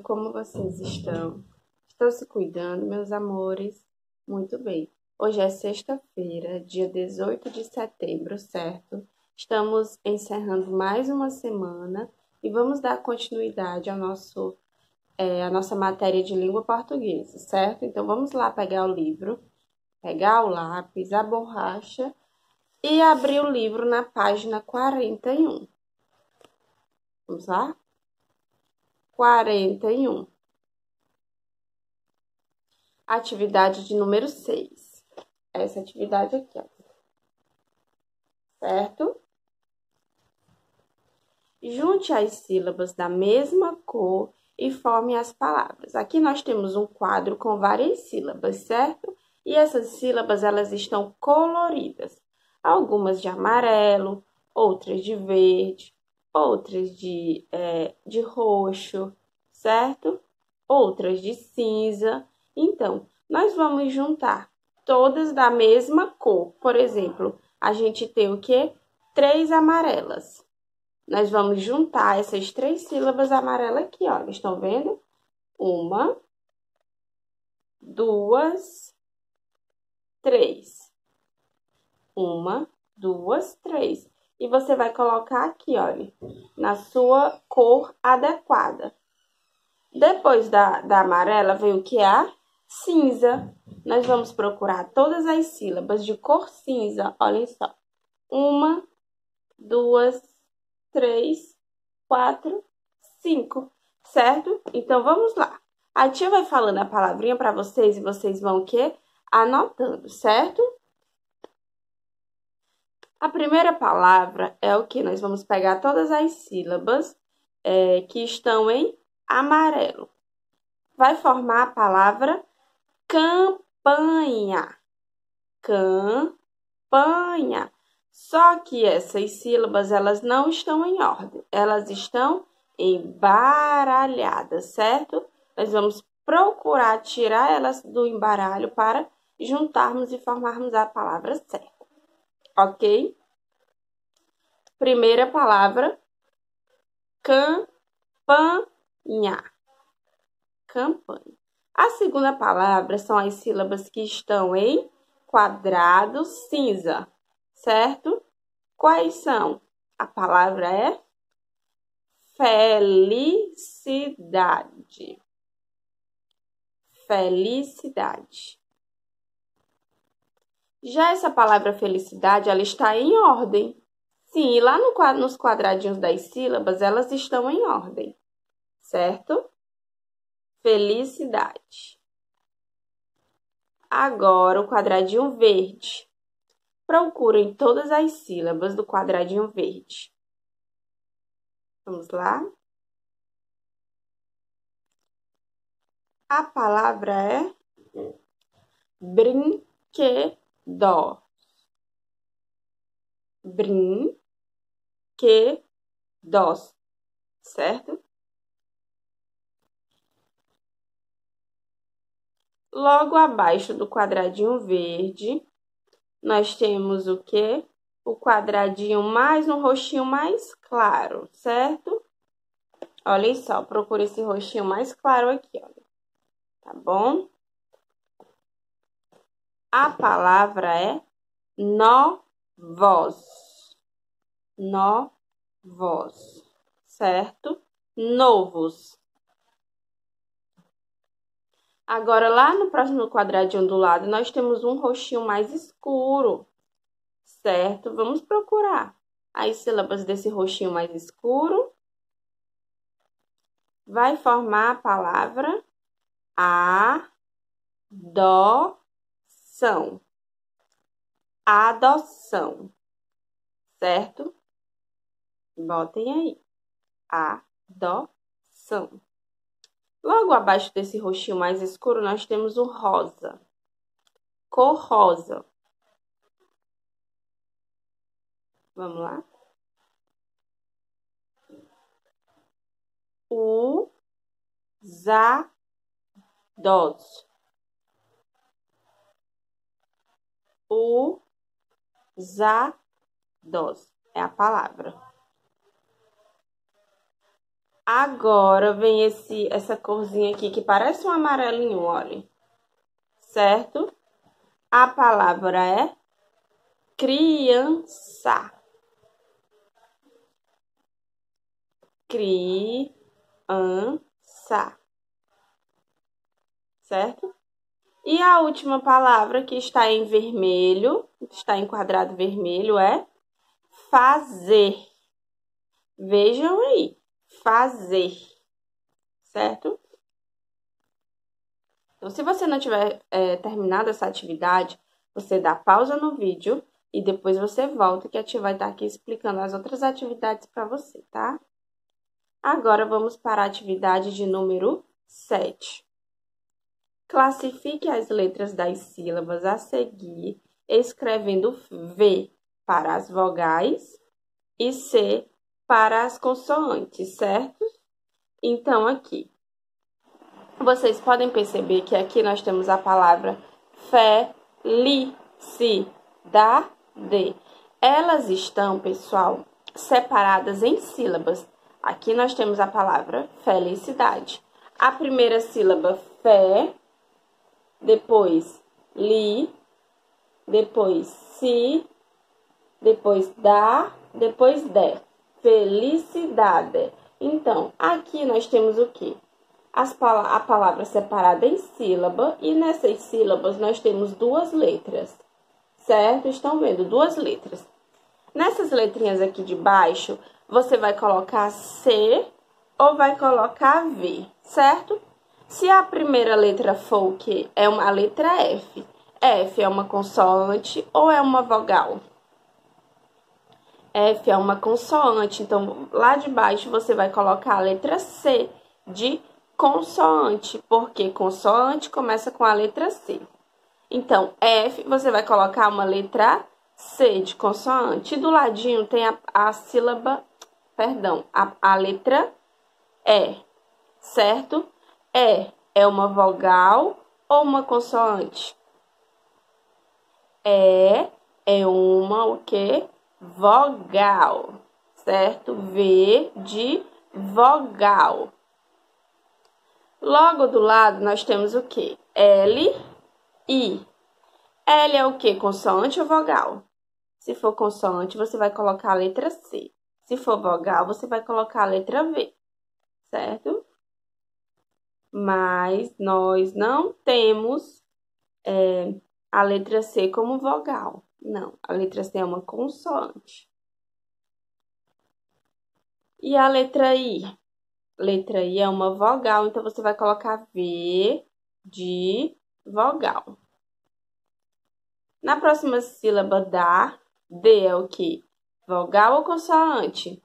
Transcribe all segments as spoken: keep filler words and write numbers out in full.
como vocês estão? Estão se cuidando, meus amores? Muito bem. Hoje é sexta-feira, dia dezoito de setembro, certo? Estamos encerrando mais uma semana e vamos dar continuidade ao nosso, é, à nossa matéria de língua portuguesa, certo? Então, vamos lá pegar o livro, pegar o lápis, a borracha e abrir o livro na página quarenta e um. Vamos lá? quarenta e um. Atividade de número seis. Essa atividade aqui, ó. Certo? Junte as sílabas da mesma cor e forme as palavras. Aqui nós temos um quadro com várias sílabas, certo? E essas sílabas, elas estão coloridas. Algumas de amarelo, outras de verde, outras de, é, de roxo, certo? Outras de cinza. Então, nós vamos juntar todas da mesma cor. Por exemplo, a gente tem o quê? Três amarelas. Nós vamos juntar essas três sílabas amarelas aqui, ó. Estão vendo? Uma, duas, três. Uma, duas, três. E você vai colocar aqui, olha, na sua cor adequada. Depois da, da amarela vem o que é? Cinza. Nós vamos procurar todas as sílabas de cor cinza. Olhem só. Uma, duas, três, quatro, cinco. Certo? Então, vamos lá. A tia vai falando a palavrinha para vocês e vocês vão o quê? Anotando, certo? A primeira palavra é o que? Nós vamos pegar todas as sílabas é, que estão em amarelo. Vai formar a palavra campanha. Campanha. Só que essas sílabas, elas não estão em ordem. Elas estão embaralhadas, certo? Nós vamos procurar tirar elas do embaralho para juntarmos e formarmos a palavra certa. Ok? Primeira palavra, campanha. Campanha. A segunda palavra são as sílabas que estão em quadrado cinza, certo? Quais são? A palavra é felicidade. Felicidade. Já essa palavra felicidade, ela está em ordem. Sim, e lá no, nos quadradinhos das sílabas, elas estão em ordem, certo? Felicidade. Agora, o quadradinho verde. Procurem todas as sílabas do quadradinho verde. Vamos lá? A palavra é brinquedo. Brinquedos, certo? Logo abaixo do quadradinho verde, nós temos o quê? O quadradinho mais um roxinho mais claro, certo? Olhem só, procura esse roxinho mais claro aqui, olha. Tá bom? A palavra é novos. Novos, certo? Novos. Agora, lá no próximo quadradinho do lado, nós temos um roxinho mais escuro, certo? Vamos procurar as sílabas desse roxinho mais escuro. Vai formar a palavra adoção. Adoção, certo? Botem aí. Adoção. Logo abaixo desse roxinho mais escuro, nós temos o rosa. Cor rosa. Vamos lá? Usados. Usados é a palavra. Agora vem esse, essa corzinha aqui que parece um amarelinho, olha. Certo? A palavra é criança. Criança. Certo? E a última palavra que está em vermelho, está em quadrado vermelho, é fazer. Vejam aí, fazer, certo? Então, se você não tiver é, terminado essa atividade, você dá pausa no vídeo e depois você volta, que a tia vai estar aqui explicando as outras atividades para você, tá? Agora, vamos para a atividade de número sete. Classifique as letras das sílabas a seguir, escrevendo V para as vogais e C para as consoantes, certo? Então, aqui, vocês podem perceber que aqui nós temos a palavra felicidade. Elas estão, pessoal, separadas em sílabas. Aqui nós temos a palavra felicidade. A primeira sílaba, fé, depois li, depois si, depois da, depois de. Felicidade. Então, aqui nós temos o quê? As, a palavra separada em sílaba, e nessas sílabas nós temos duas letras, certo? Estão vendo? Duas letras. Nessas letrinhas aqui de baixo, você vai colocar C ou vai colocar V, certo? Se a primeira letra for o quê? É uma a letra F. F é uma consoante ou é uma vogal? F é uma consoante, então lá de baixo você vai colocar a letra C de consoante, porque consoante começa com a letra C. Então, F, você vai colocar uma letra C de consoante. E do ladinho tem a, a sílaba, perdão, a, a letra E, certo? E é uma vogal ou uma consoante? E é uma o quê? Vogal, certo? V de vogal. Logo do lado, nós temos o quê? L, I. L é o quê? Consoante ou vogal? Se for consoante, você vai colocar a letra C. Se for vogal, você vai colocar a letra V, certo? Mas nós não temos é, a letra C como vogal. Não, a letra C é uma consoante. E a letra I? Letra I é uma vogal, então você vai colocar V de vogal. Na próxima sílaba da, D é o quê? Vogal ou consoante?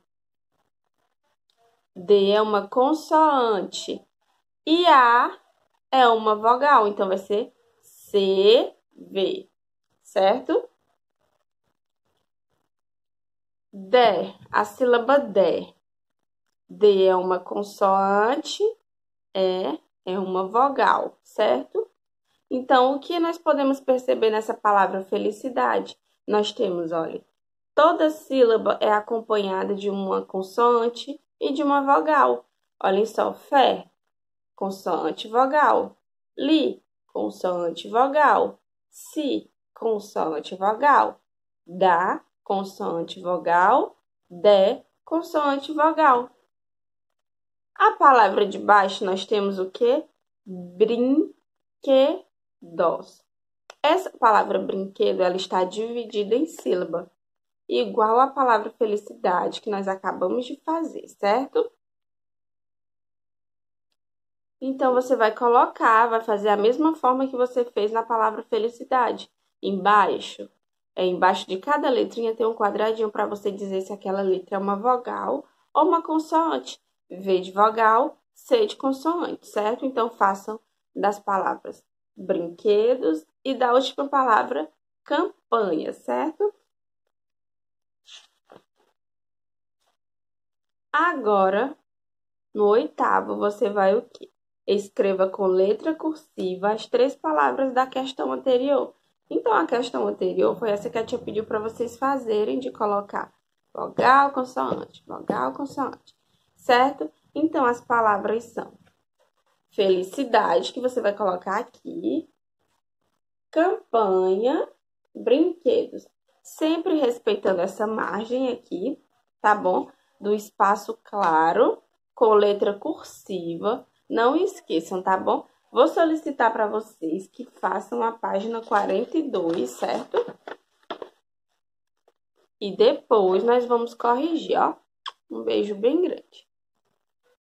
D é uma consoante. E A é uma vogal, então vai ser C, V, certo? D, a sílaba D. D é uma consoante, E é uma vogal, certo? Então, o que nós podemos perceber nessa palavra felicidade? Nós temos, olha, toda sílaba é acompanhada de uma consoante e de uma vogal. Olhem só, fé, consoante vogal. Li, consoante vogal. Si, consoante vogal. Da, consoante vogal. De, consoante vogal. A palavra de baixo nós temos o quê? Brinquedos. Essa palavra brinquedo, ela está dividida em sílaba, igual a palavra felicidade que nós acabamos de fazer, certo? Então, você vai colocar, vai fazer a mesma forma que você fez na palavra felicidade. Embaixo, é, embaixo de cada letrinha tem um quadradinho para você dizer se aquela letra é uma vogal ou uma consoante. V de vogal, C de consoante, certo? Então, façam das palavras brinquedos e da última palavra campanha, certo? Agora, no oitavo, você vai o quê? Escreva com letra cursiva as três palavras da questão anterior. Então, a questão anterior foi essa que a tia pediu para vocês fazerem, de colocar vogal, consoante, vogal, consoante, certo? Então, as palavras são felicidade, que você vai colocar aqui, campanha, brinquedos. Sempre respeitando essa margem aqui, tá bom? Do espaço claro, com letra cursiva. Não esqueçam, tá bom? Vou solicitar para vocês que façam a página quarenta e dois, certo? E depois nós vamos corrigir, ó. Um beijo bem grande.